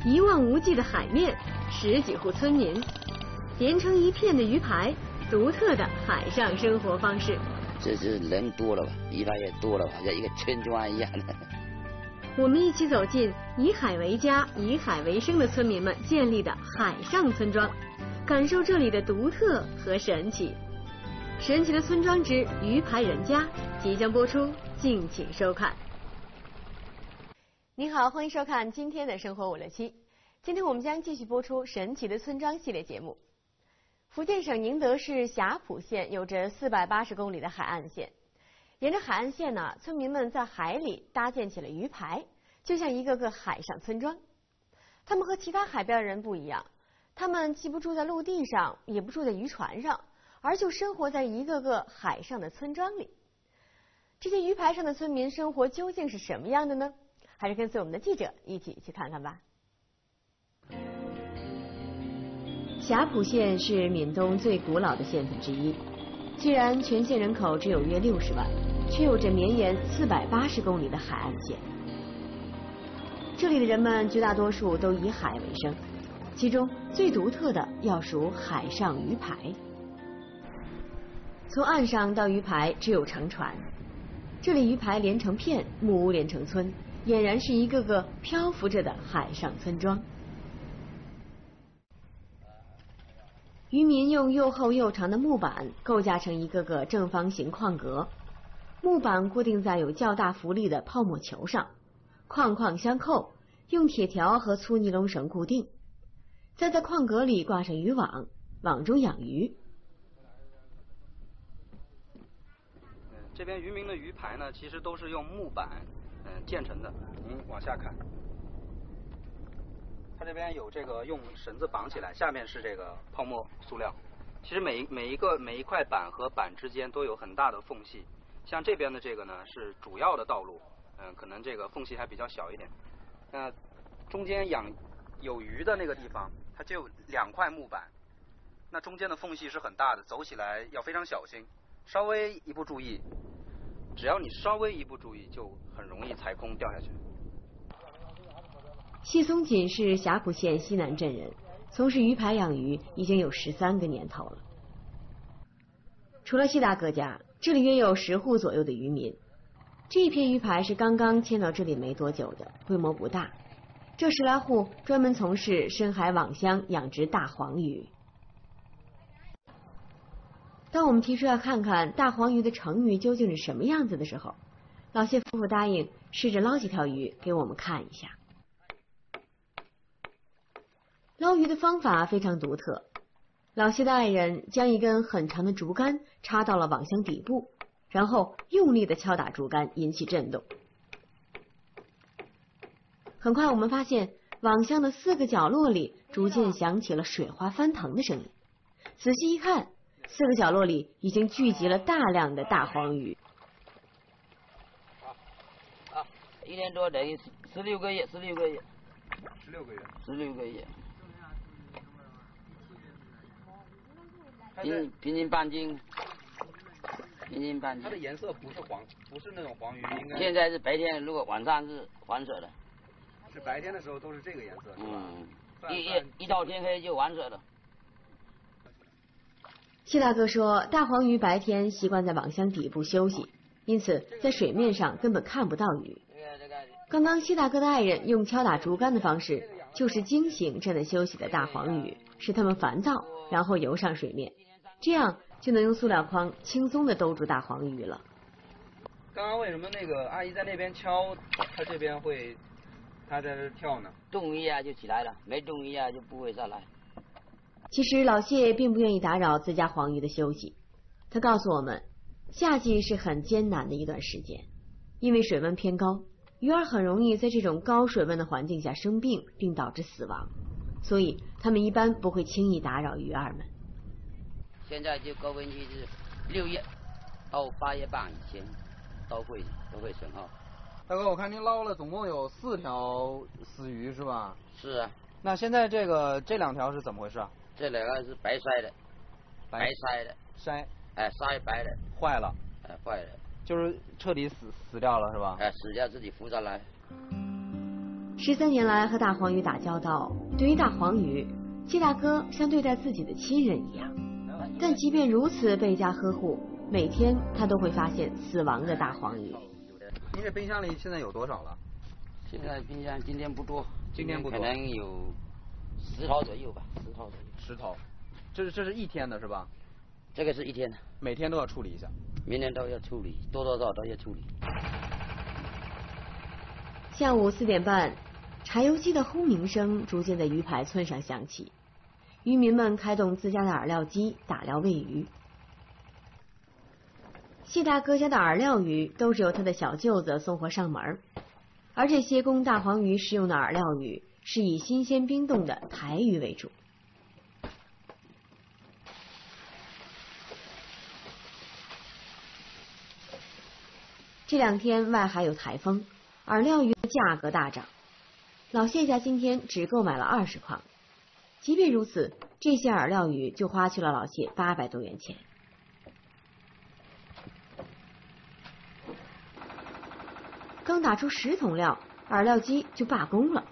一望无际的海面，10几户村民，连成一片的鱼排，独特的海上生活方式。 这是人多了吧，鱼排也多了吧，像一个村庄一样的。 我们一起走进以海为家、以海为生的村民们建立的海上村庄，感受这里的独特和神奇。神奇的村庄之鱼排人家即将播出，敬请收看。您好，欢迎收看今天的生活567。今天我们将继续播出神奇的村庄系列节目。福建省宁德市霞浦县有着480公里的海岸线。沿着海岸线呢，村民们在海里搭建起了鱼排，就像一个个海上村庄。他们和其他海边的人不一样，他们既不住在陆地上，也不住在渔船上，而就生活在一个个海上的村庄里。这些鱼排上的村民生活究竟是什么样的呢？还是跟随我们的记者一起去看看吧。霞浦县是闽东最古老的县份之一，虽然全县人口只有约60万，却有着绵延480公里的海岸线。这里的人们绝大多数都以海为生，其中最独特的要数海上鱼排。从岸上到鱼排只有乘船，这里鱼排连成片，木屋连成村，俨然是一个个漂浮着的海上村庄。渔民用又厚又长的木板构架成一个个正方形框格，木板固定在有较大浮力的泡沫球上，框框相扣，用铁条和粗尼龙绳固定，再在框格里挂上渔网，网中养鱼。 这边渔民的鱼排呢，其实都是用木板建成的。您往下看，它这边有这个用绳子绑起来，下面是这个泡沫塑料。其实每一块板和板之间都有很大的缝隙。像这边的这个呢是主要的道路，可能这个缝隙还比较小一点。那中间有鱼的那个地方，它就有2块木板，那中间的缝隙是很大的，走起来要非常小心，稍微一不注意，只要你稍微一不注意，就很容易踩空掉下去。 谢松锦是霞浦县西南镇人，从事鱼排养鱼已经有13个年头了。除了谢大哥家，这里约有10户左右的渔民。这一片鱼排是刚刚迁到这里没多久的，规模不大。这10来户专门从事深海网箱养殖大黄鱼。当我们提出要看看大黄鱼的成鱼究竟是什么样子的时候，老谢夫妇答应试着捞几条鱼给我们看一下。捞鱼的方法非常独特，老谢的爱人将一根很长的竹竿插到了网箱底部，然后用力地敲打竹竿，引起震动。很快我们发现网箱的4个角落里逐渐响起了水花翻腾的声音，仔细一看，4个角落里已经聚集了大量的大黄鱼。 1年多等于16个月，16个月 ，16个月。 平均半斤， 它的颜色不是那种黄鱼，应该。 现在是白天，如果晚上是黄色的。 是白天的时候都是这个颜色，是吧？ 一到天黑就黄色了。 谢大哥说，大黄鱼白天习惯在网箱底部休息，因此在水面上根本看不到鱼。刚刚谢大哥的爱人用敲打竹竿的方式，就是惊醒正在休息的大黄鱼，使它们烦躁，然后游上水面，这样就能用塑料筐轻松地兜住大黄鱼了。 刚刚为什么那个阿姨在那边敲，她这边会，她在这跳呢？ 动一下就起来了，没动一下就不会上来。 其实老谢并不愿意打扰自家黄鱼的休息，他告诉我们，夏季是很艰难的一段时间，因为水温偏高，鱼儿很容易在这种高水温的环境下生病，并导致死亡，所以他们一般不会轻易打扰鱼儿们。 现在就高温期是6月到8月半以前都会生号。 大哥，我看您捞了总共有4条死鱼是吧？ 是啊。 那现在这2条是怎么回事啊？ 这2个是白鳃的，白鳃的鳃， 鳃白的， 坏了， 坏了， 就是彻底死掉了是吧？ 死掉自己浮上来。 13年来和大黄鱼打交道，对于大黄鱼，谢大哥像对待自己的亲人一样。但即便如此倍加呵护，每天他都会发现死亡的大黄鱼。 您这冰箱里现在有多少了？ 现在冰箱今天不多， 今天不多， 可能有10头左右吧，10头左右。 10头，这是一天的是吧？ 这个是一天的， 每天都要处理一下。 明天都要处理，多多少少都要处理。 下午4点半，柴油机的轰鸣声逐渐在鱼排村上响起，渔民们开动自家的饵料机打料喂鱼。谢大哥家的饵料鱼都是由他的小舅子送货上门，而这些供大黄鱼食用的饵料鱼是以新鲜冰冻的台鱼为主。这2天外海有台风，饵料鱼的价格大涨。老谢家今天只购买了20筐，即便如此，这些饵料鱼就花去了老谢800多元钱。刚打出10桶料，饵料机就罢工了。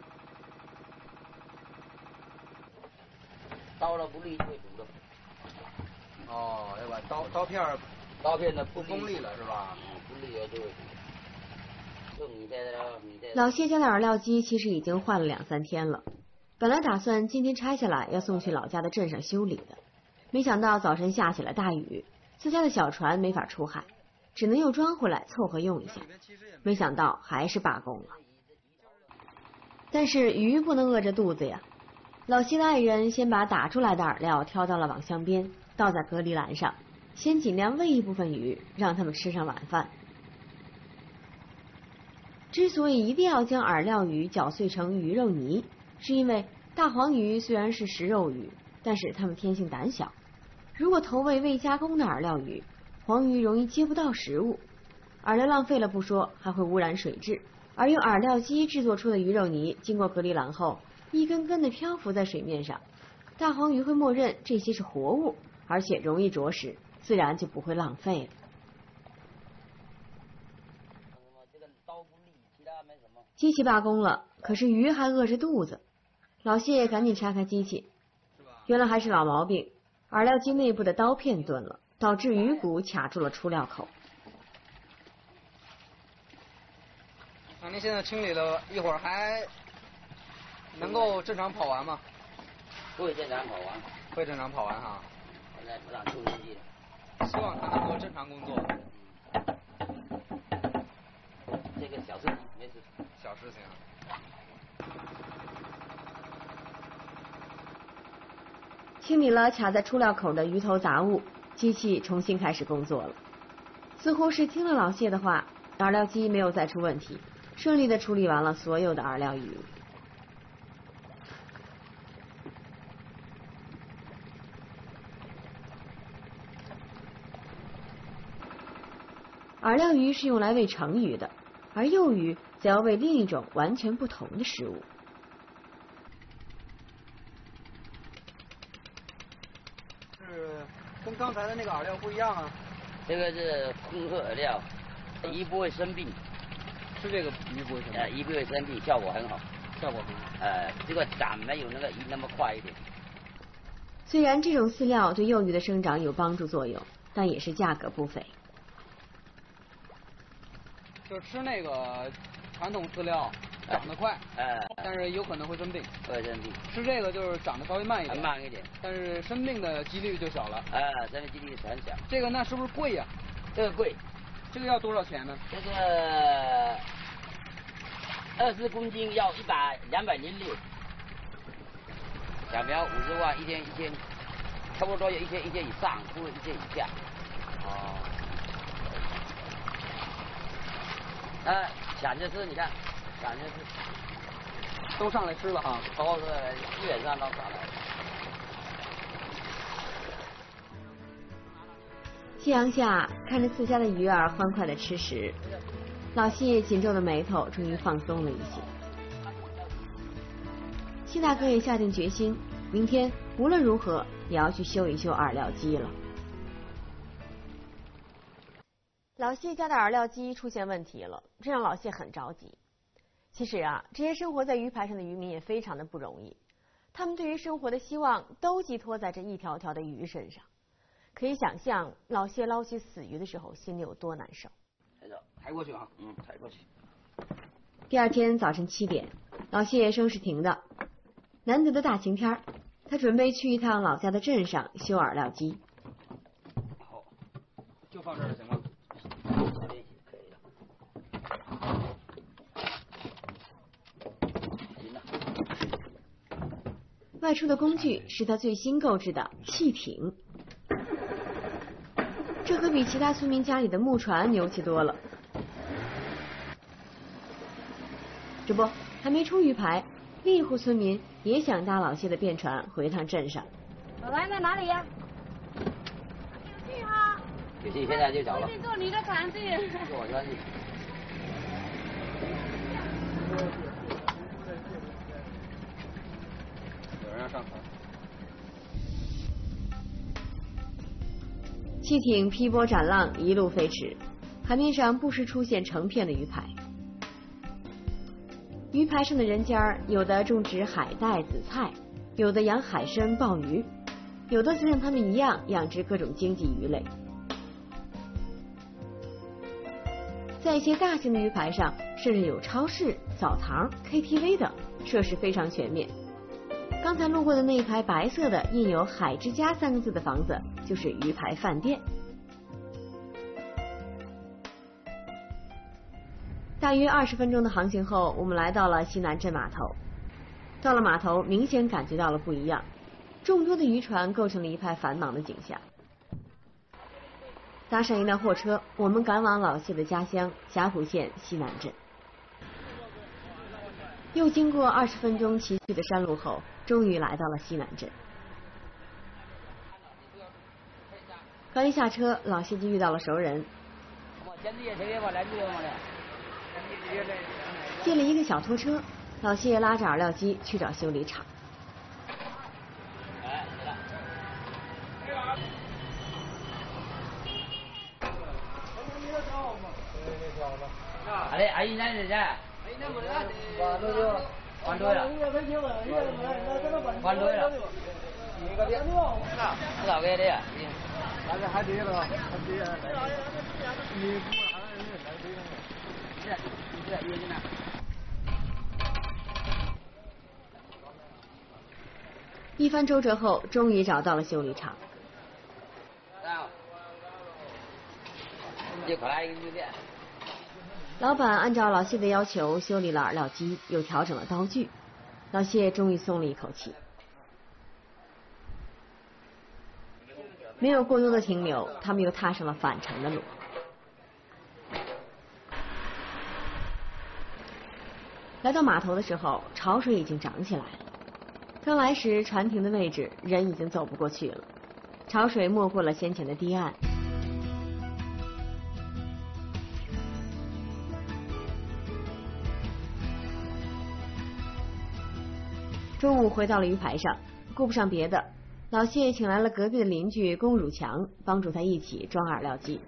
刀了不利就会堵的。 哦，要把刀片的不锋利了是吧？ 不利了就会堵。 老谢家的饵料机其实已经换了2-3天了，本来打算今天拆下来要送去老家的镇上修理的，没想到早晨下起了大雨，自家的小船没法出海，只能又装回来凑合用一下，没想到还是罢工了。但是鱼不能饿着肚子呀，老谢的爱人先把打出来的饵料挑到了网箱边，倒在隔离栏上，先尽量喂一部分鱼，让他们吃上晚饭。之所以一定要将饵料鱼搅碎成鱼肉泥，是因为大黄鱼虽然是食肉鱼，但是它们天性胆小，如果投喂未加工的饵料鱼，黄鱼容易接不到食物，饵料浪费了不说，还会污染水质。而用饵料机制作出的鱼肉泥经过隔离栏后，一根根的漂浮在水面上，大黄鱼会默认这些是活物，而且容易着实，自然就不会浪费了。机器罢工了，可是鱼还饿着肚子。老谢赶紧拆开机器，原来还是老毛病，饵料机内部的刀片钝了，导致鱼骨卡住了出料口。 那您现在清理了一会儿，还能够正常跑完吗？ 会正常跑完。 会正常跑完哈。 现在不让出进去了。 希望它能够正常工作。 这个小事情没事。 小事情。 清理了卡在出料口的鱼头杂物，机器重新开始工作了。似乎是听了老谢的话，饵料机没有再出问题，顺利的处理完了所有的饵料鱼。饵料鱼是用来喂成鱼的，而幼鱼则要喂另一种完全不同的食物。 是跟刚才的那个饵料不一样啊？ 这个是混合饵料，鱼不会生病。 吃这个鱼不会生病？ 鱼不会生病，效果很好。 效果很好。 这个长没有那个鱼那么快一点。 虽然这种饲料对幼鱼的生长有帮助作用，但也是价格不菲。 就吃那个传统饲料长得快，但是有可能会生病。 会生病。 吃这个就是长得稍微慢一点。 慢一点。 但是生病的几率就小了。 生病几率很小。 这个那是不是贵呀？ 这个贵。 这个要多少钱呢？ 这个20公斤要206，小苗50万，一天，差不多有一天以上，不是一天以下。想着吃，你看，想着吃， 都上来吃了啊， 都是基本上都上来了。 夕阳下，看着自家的鱼儿欢快的吃食，老谢紧皱的眉头终于放松了一些。谢大哥也下定决心，明天无论如何也要去修一修饵料机了。老谢家的饵料机出现问题了，这让老谢很着急。 其实啊，这些生活在鱼排上的渔民也非常的不容易，他们对于生活的希望都寄托在这一条条的鱼身上。可以想象老谢捞起死鱼的时候心里有多难受。 抬过去啊，抬过去。 第二天早晨7点，老谢收拾停当，难得的大晴天，他准备去一趟老家的镇上修饵料机。 好，就放这儿就行了。 可以了。 外出的工具是他最新购置的汽艇，这可比其他村民家里的木船牛气多了。这不，还没出鱼排，另一户村民也想搭老谢的便船回趟镇上。 老来在哪里呀？有戏哈！ 有戏，现在就找了。 坐你的船去。 坐我船去。 有人要上船。 汽艇劈波斩浪，一路飞驰，海面上不时出现成片的鱼排。鱼排上的人家有的种植海带、紫菜，有的养海参、鲍鱼，有的则像他们一样养殖各种经济鱼类。在一些大型的鱼排上，甚至有超市、澡堂、KTV 等，设施非常全面。刚才路过的那一排白色的印有“海之家”3个字的房子，就是鱼排饭店。大约20分钟的航行后，我们来到了西南镇码头。到了码头，明显感觉到了不一样，众多的渔船构成了一派繁忙的景象。搭上一辆货车，我们赶往老谢的家乡霞浦县西南镇。又经过20分钟崎岖的山路后，终于来到了西南镇。刚一下车，老谢就遇到了熟人。借了一个小拖车，老谢拉着饵料机去找修理厂。 阿姨那是啥？换对了。换对了。老给的呀。还对了， 一番周折后，终于找到了修理厂。老板按照老谢的要求修理了饵料机，又调整了刀具，老谢终于松了一口气。没有过多的停留，他们又踏上了返程的路。来到码头的时候，潮水已经涨起来了。刚来时，船停的位置人已经走不过去了，潮水没过了先前的堤岸。中午回到了鱼排上，顾不上别的，老谢请来了隔壁的邻居龚汝强，帮助他一起装饵料机。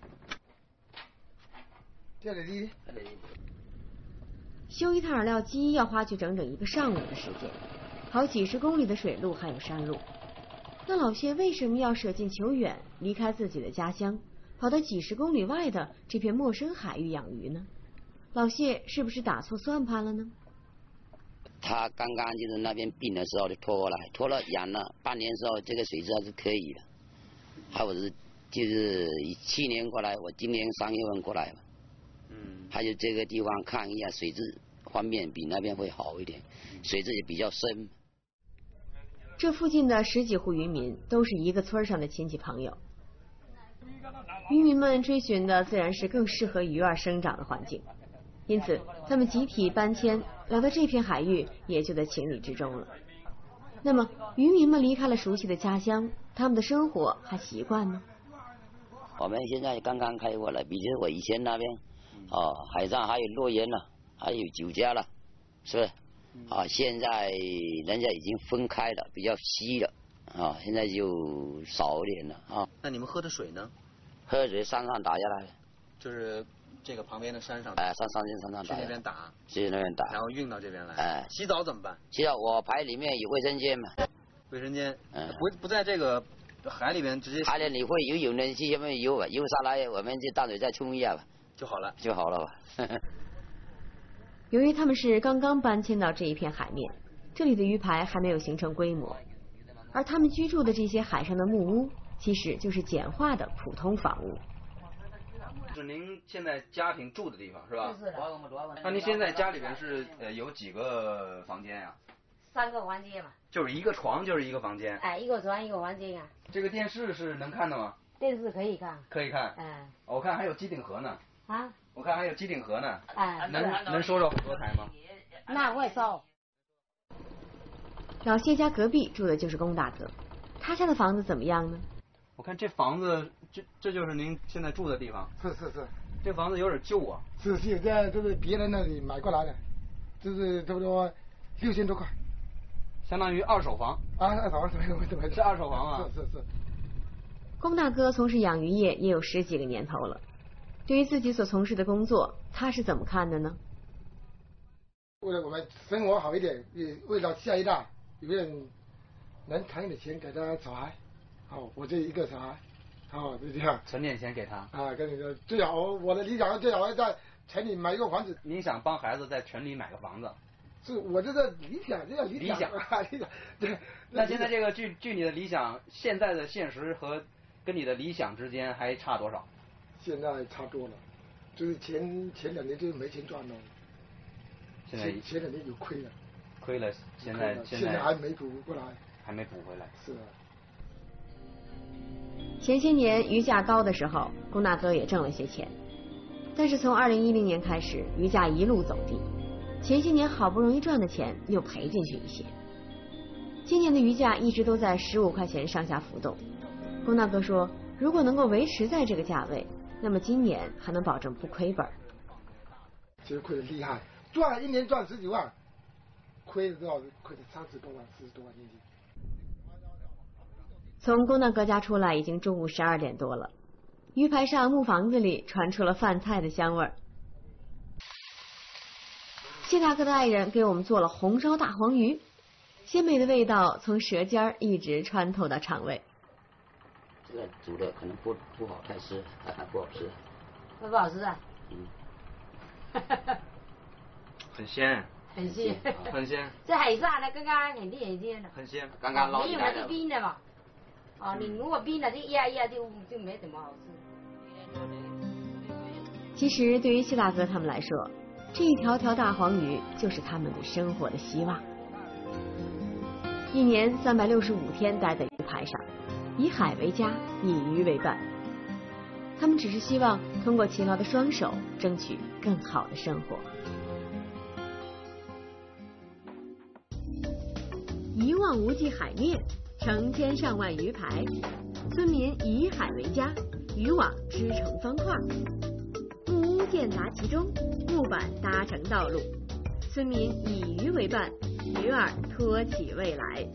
修一趟饵料机要花去整整1个上午的时间，好几10公里的水路还有山路。那老谢为什么要舍近求远，离开自己的家乡，跑到几10公里外的这片陌生海域养鱼呢？老谢是不是打错算盘了呢？ 他刚刚就是那边病的时候就拖过来，拖了养了半年之后，这个水质还是可以的。还有就是去年过来，我今年3月份过来了。还有这个地方看一下水质方面比那边会好一点，水质也比较深。 这附近的10几户渔民都是一个村上的亲戚朋友，渔民们追寻的自然是更适合鱼儿生长的环境，因此他们集体搬迁来到这片海域也就在情理之中了。那么渔民们离开了熟悉的家乡，他们的生活还习惯吗？ 我们现在刚刚开过来，比如我以前那边海上还有乐园了，还有酒家了，是不是？现在人家已经分开了，比较稀了，现在就少一点了啊。 那你们喝的水呢？ 喝水山上打下来的， 就是这个旁边的山上。 上打。 去那边打。 去那边打。 然后运到这边来。洗澡怎么办？ 洗澡我排里面有卫生间嘛。 卫生间。不在这个海里边直接。 海里你会游泳的去下面游吧，游下来我们就淡水再冲一下吧， 就好了。 就好了吧。 由于他们是刚刚搬迁到这一片海面，这里的鱼排还没有形成规模，而他们居住的这些海上的木屋，其实就是简化的普通房屋。 是您现在家庭住的地方是吧？ 是的。 那您现在家里边是有几个房间呀 ？3个房间嘛。 就是一个床就是一个房间。 一个床一个房间啊。 这个电视是能看的吗？ 电视可以看。 可以看。我看还有机顶盒呢。我看还有机顶盒呢。能收着很多台吗？ 那会收。 老谢家隔壁住的就是龚大哥，他家的房子怎么样呢？ 我看这房子，这就是您现在住的地方。 是。 这房子有点旧啊。 是，这是别人那里买过来的，这是差不多6000多块。 相当于二手房。 二手房是二手房啊。 是。 龚大哥从事养鱼业也有10几个年头了，对于自己所从事的工作，他是怎么看的呢？ 为了我们生活好一点，为了下一代有人能存点钱给他小孩，我这一个小孩，就这样。 存点钱给他。 跟你说，最好我的理想最好在城里买一个房子。 您想帮孩子在城里买个房子？ 是我这个理想，这叫理想。对。 那现在这个距你的理想，现在的现实和跟你的理想之间还差多少？ 现在差多了，就是前2年就是没钱赚了。前2年有亏了。 亏了，现在还没补过来。 还没补回来。 是。 前些年鱼价高的时候，龚大哥也挣了些钱，但是从2010年开始，鱼价一路走低，前些年好不容易赚的钱又赔进去一些。今年的鱼价一直都在15块钱上下浮动。龚大哥说，如果能够维持在这个价位，那么今年还能保证不亏本。 其实亏得厉害，一年赚10几万，亏了多少？亏了30多万、40多万年薪。 从龚大哥家出来已经中午12点多了，鱼排上木房子里传出了饭菜的香味儿。谢大哥的爱人给我们做了红烧大黄鱼，鲜美的味道从舌尖一直穿透到肠胃。 这个煮的可能不好太吃，不好吃。 不好吃啊？ 很鲜。 很鲜。 很鲜。 这海上的刚刚肯定很鲜的。 很鲜， 刚刚捞起来的。 没有那是冰的嘛。你如果冰了，这压一压就没怎么好吃。 其实对于谢大哥他们来说，这一条条大黄鱼就是他们对生活的希望。1年365天待在鱼排上，以海为家，以鱼为伴。他们只是希望通过勤劳的双手，争取更好的生活。一望无际海面，成千上万鱼排，村民以海为家，渔网织成方块，木屋建达其中，木板搭成道路，村民以鱼为伴，鱼儿托起未来。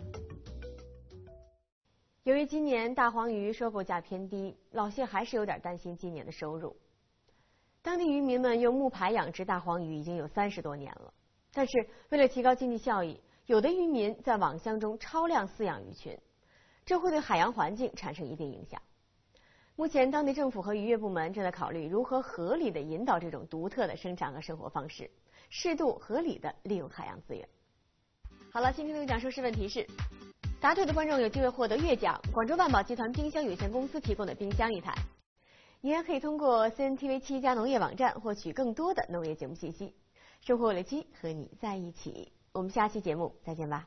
由于今年大黄鱼收购价偏低，老谢还是有点担心今年的收入。当地渔民们用木排养殖大黄鱼已经有30多年了，但是为了提高经济效益，有的渔民在网箱中超量饲养鱼群，这会对海洋环境产生一定影响。目前，当地政府和渔业部门正在考虑如何合理的引导这种独特的生产和生活方式，适度合理的利用海洋资源。好了，今天的奖收视问题是：答对的观众有机会获得月奖广州万宝集团冰箱有限公司提供的冰箱1台。你还可以通过 CNTV 7家农业网站获取更多的农业节目信息。生活有乐基和你在一起，我们下期节目再见吧。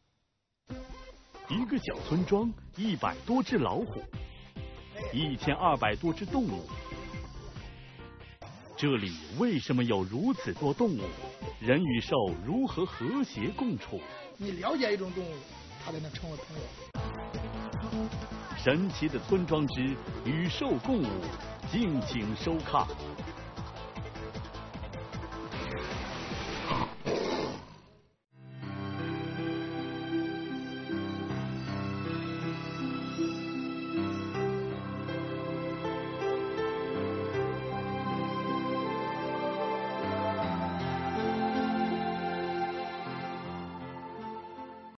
一个小村庄，100多只老虎，1200多只动物。这里为什么有如此多动物？人与兽如何和谐共处？ 你了解一种动物，它才能成为朋友。 神奇的村庄之与兽共舞，敬请收看。